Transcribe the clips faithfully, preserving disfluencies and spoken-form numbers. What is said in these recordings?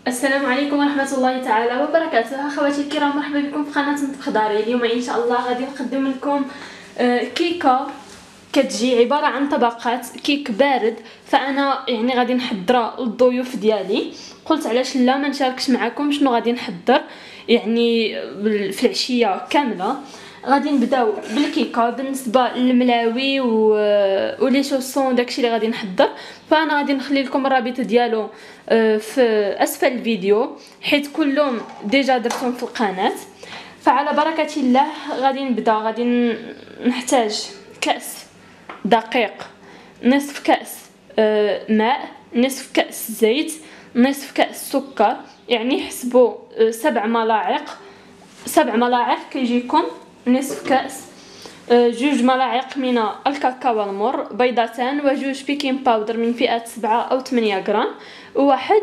السلام عليكم ورحمة الله تعالى وبركاته. اخواتي الكرام، مرحبا بكم في قناة مطبخ داري. اليوم ان شاء الله غادي نقدم لكم كيكة كتجي عبارة عن طبقات، كيك بارد. فانا يعني غادي نحضرها للضيوف ديالي. قلت علاش لا ما نشاركش معكم شنو غادي نحضر يعني في العشية كاملة. غادي نبداو بالكيكه. بالنسبه للملاوي و ولي شوسون داكشي اللي غادي نحضر، فانا غادي نخلي لكم الرابط ديالو في اسفل الفيديو حيت كلهم ديجا درتهم في القناه. فعلى بركه الله غادي نبدا. غادي نحتاج كاس دقيق، نصف كاس ماء، نصف كاس زيت، نصف كاس سكر، يعني حسبوا سبع ملاعق سبع ملاعق كيجيكم نصف كاس. جوج ملاعق من الكاكاو المر، بيضتان، وجوج بيكين باودر من فئة سبعة أو ثمانية غرام، وواحد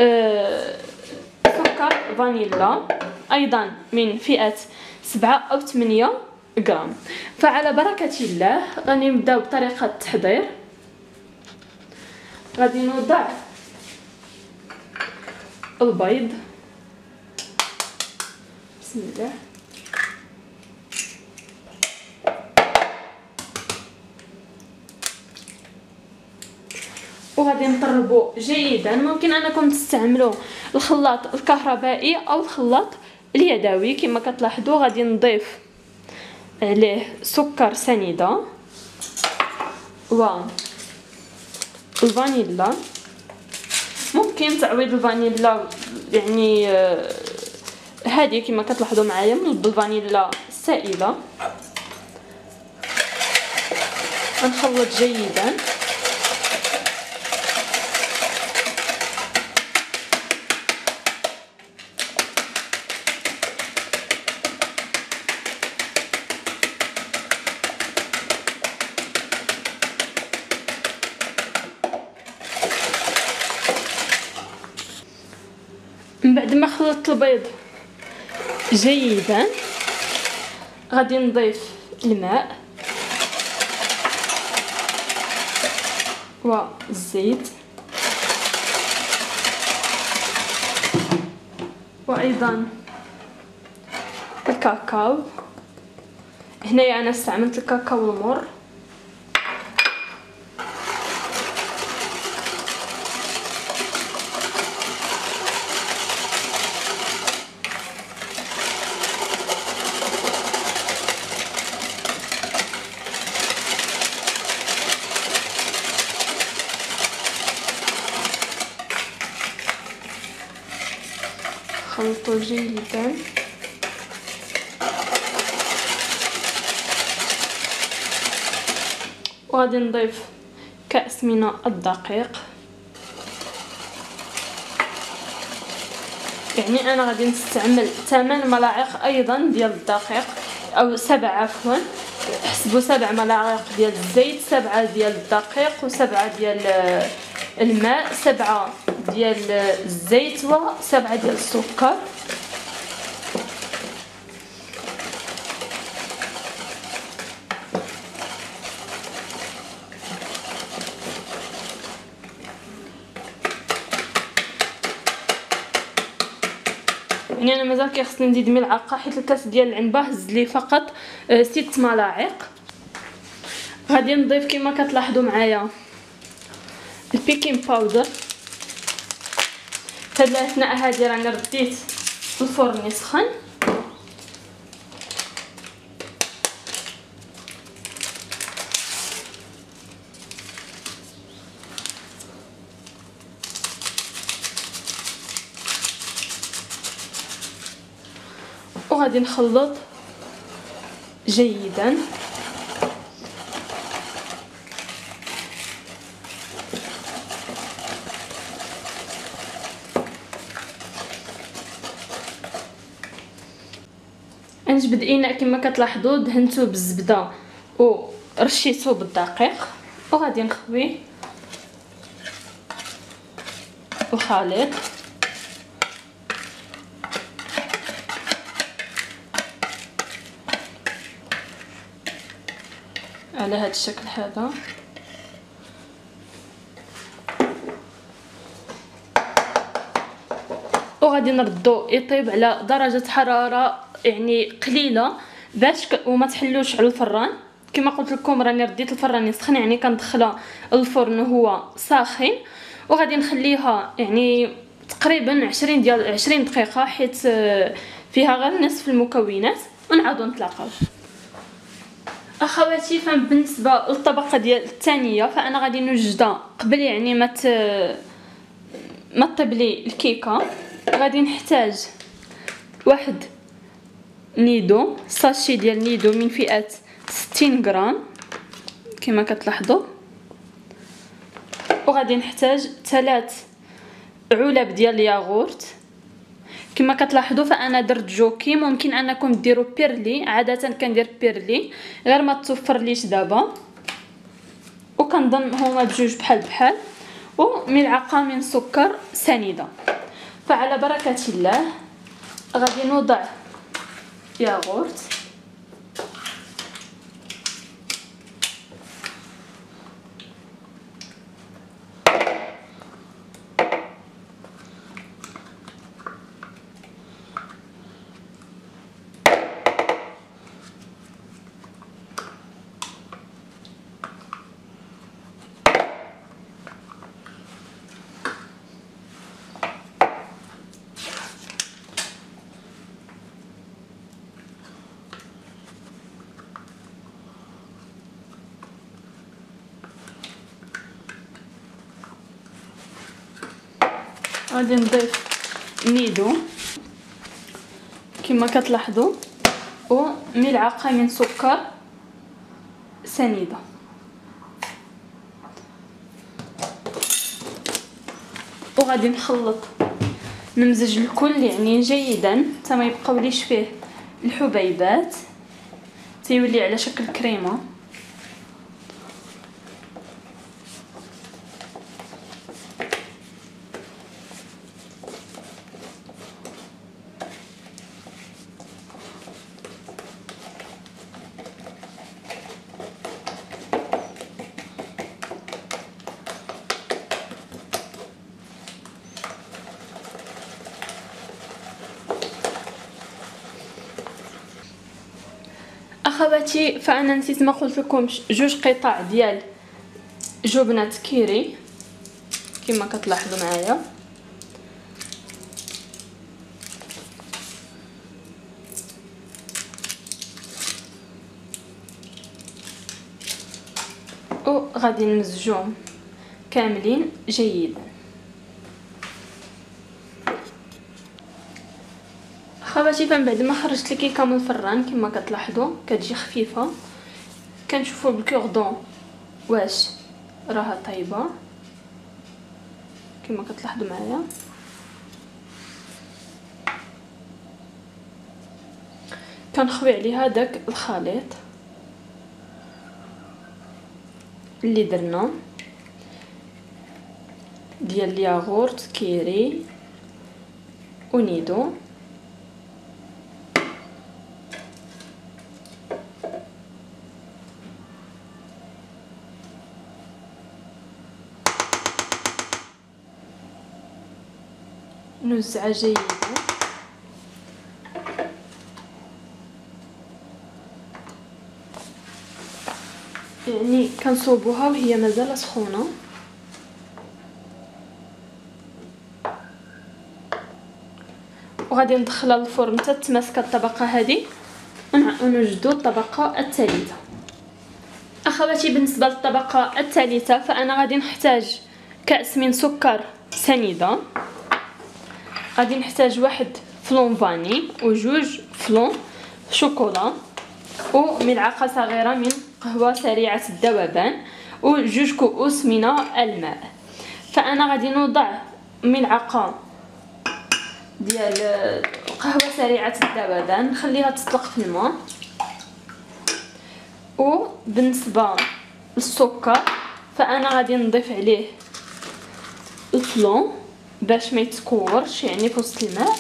سكر فانيلا أيضا من فئة سبعة أو ثمانية غرام. فعلى بركة الله غادي نبداو بطريقة التحضير. غادي نوضع البيض، بسم الله، وغادي نطربو جيدا. ممكن انكم تستعملوا الخلاط الكهربائي او الخلاط اليدوي. كما كتلاحظوا غادي نضيف عليه سكر سنيده و الفانيلا. ممكن تعويض الفانيلا يعني هذه كما كتلاحظوا معايا بالفانيلا السائله. نخلط جيدا. من بعد ما خلطت البيض جيدا غادي نضيف الماء والزيت وايضا الكاكاو. هنايا انا استعملت الكاكاو المر. خلطوا جيدا. وغادي نضيف كأس من الدقيق. يعني انا غادي نستعمل ثمان ملاعق ايضا ديال الدقيق او سبع عفوا. حسبوا سبع ملاعق ديال الزيت، سبعة ديال الدقيق، وسبعة ديال الماء، سبعة ديال الزيت، وسبعة ديال السكر. يعني انا مازال كيخصني نزيد ملعقه حيت الكاس ديال العنبه هز لي فقط ست ملاعق. غادي نضيف كما كتلاحظوا معايا البيكين باودر. في هاد الاثناء هادي راني رديت الفرن يسخن. وغادي نخلط جيدا. نجبد الاناء كما كتلاحظوا، دهنته بالزبده ورشيته بالدقيق، وغادي نخوي الخليط. على هذا الشكل هذا. وغادي نردو يطيب على درجه حراره يعني قليله باش ك... وما تحلوش على الفران. كما قلت لكم راني رديت الفران يسخن، يعني كندخلها الفرن وهو ساخن، وغادي نخليها يعني تقريبا عشرين ديال عشرين دقيقه حيت فيها غير نصف المكونات، ونعاودو نتلاقاو. اخواتي فبالنسبه للطبقه ديال الثانيه فانا غادي نوجدها قبل يعني ما مت... ما طيب لي الكيكه. غادي نحتاج واحد نيدو، ساشي ديال نيدو من فئه ستين غرام كما كتلاحظوا، وغادي نحتاج ثلاث علب ديال الياغورت. كما كتلاحظوا فانا درت جوكي، ممكن انكم ديروا بيرلي، عاده كندير بيرلي غير ما توفر ليش دابا، وكنظن هما بجوج بحال بحال، وملعقه من سكر سنيده. فعلى بركه الله غادي نوضع ياغورت غادي نضيف نيدو كما كتلاحظوا، وملعقه من سكر سنيده. وغادي نخلط نمزج الكل يعني جيدا حتى ما يبقاوليش فيه الحبيبات، تيولي على شكل كريمه. اخواتي فانا نسيت ما قلت لكمش جوج قطع ديال جبنه كيري كما كتلاحظوا معايا. وغادي نمزجوهم كاملين جيدا. اخواتي فمن بعد ما خرجت الكيكه من الفران كما كتلاحظوا كتجي خفيفه، كنشوفوا بالكوردون واش راها طيبه كما كتلاحظوا معايا. كنخوي عليها داك الخليط اللي درنا ديال الياغورت كيري ونيدو. نوزعها جيدا يعني كنصوبوها وهي مازال سخونه. وغادي ندخلها للفرن حتى تماسك الطبقه هذه ونوجدوا الطبقه الثالثه. اخواتي بالنسبه للطبقه الثالثه فانا غادي نحتاج كاس من سكر سنيده، غادي نحتاج واحد فلون فاني وجوج فلون شوكولا، وملعقه صغيره من قهوه سريعه الذوبان، وجوج كؤوس من الماء. فانا غادي نوضع ملعقه ديال قهوه سريعه الذوبان نخليها تطلق في الماء. وبالنسبه للسكر فانا غادي نضيف عليه الفلون باش ما يتكورش يعني في وسط الماء.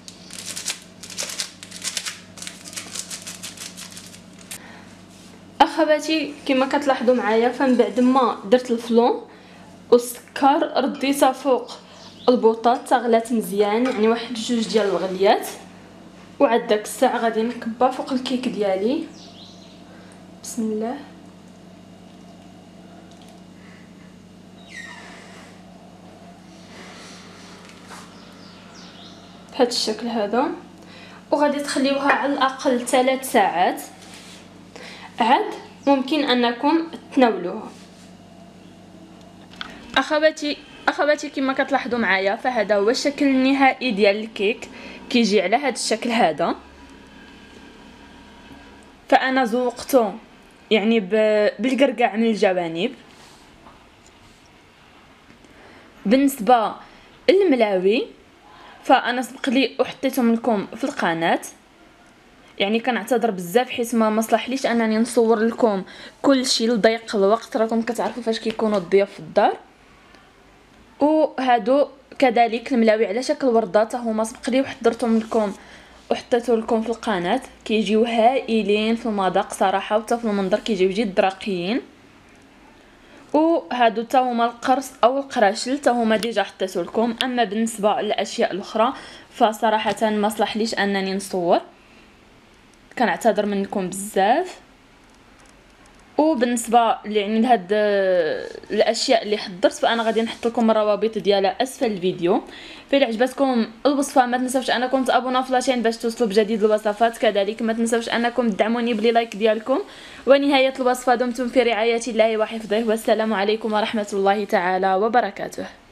اخواتي كما كتلاحظوا معايا فمن بعد ما درت الفلون والسكر رديتها فوق البوطات تغلات مزيان، يعني واحد جوج ديال الغليات. وعاد داك الساعه غادي نكبها فوق الكيك ديالي. بسم الله. بهذا الشكل هذا. وغادي تخليوها على الاقل ثلاث ساعات، عاد ممكن انكم تناولوها. اخواتي اخواتي كما كتلاحظوا معايا فهذا هو الشكل النهائي ديال الكيك، كيجي على هذا الشكل هذا. فانا ذوقته يعني بالقرقع من الجوانب. بالنسبه للملاوي فانا سبق لي وحطيتهم لكم في القناه، يعني كنعتذر بزاف حيت ما مصلحليش انني نصور لكم كل شيء لضيق الوقت، راكم كتعرفوا فاش كيكونوا الضيوف في الدار. وهادو كذلك الملاوي على شكل ورده حتى هما سبق لي وحضرتهم لكم وحطيته لكم في القناه، كيجيو هائلين في المذاق صراحه، وحتى في المنظر كيجيو جد راقيين. وهادو حتى هما القرص او القراشل حتى هما ديجا حطيته لكم. اما بالنسبه للاشياء الاخرى فصراحه ما صلحليش انني نصور، كنعتذر منكم بزاف. وبالنسبه يعني لهاد الاشياء اللي حضرت فانا غادي نحط لكم الروابط ديالها اسفل الفيديو. فإلا عجبتكم الوصفه ما تنساوش انكم تابوناو في لاشين باش توصلوا بجديد الوصفات. كذلك ما تنساوش انكم تدعموني بلي لايك ديالكم. ونهايه الوصفه دمتم في رعايه الله وحفظه، والسلام عليكم ورحمه الله تعالى وبركاته.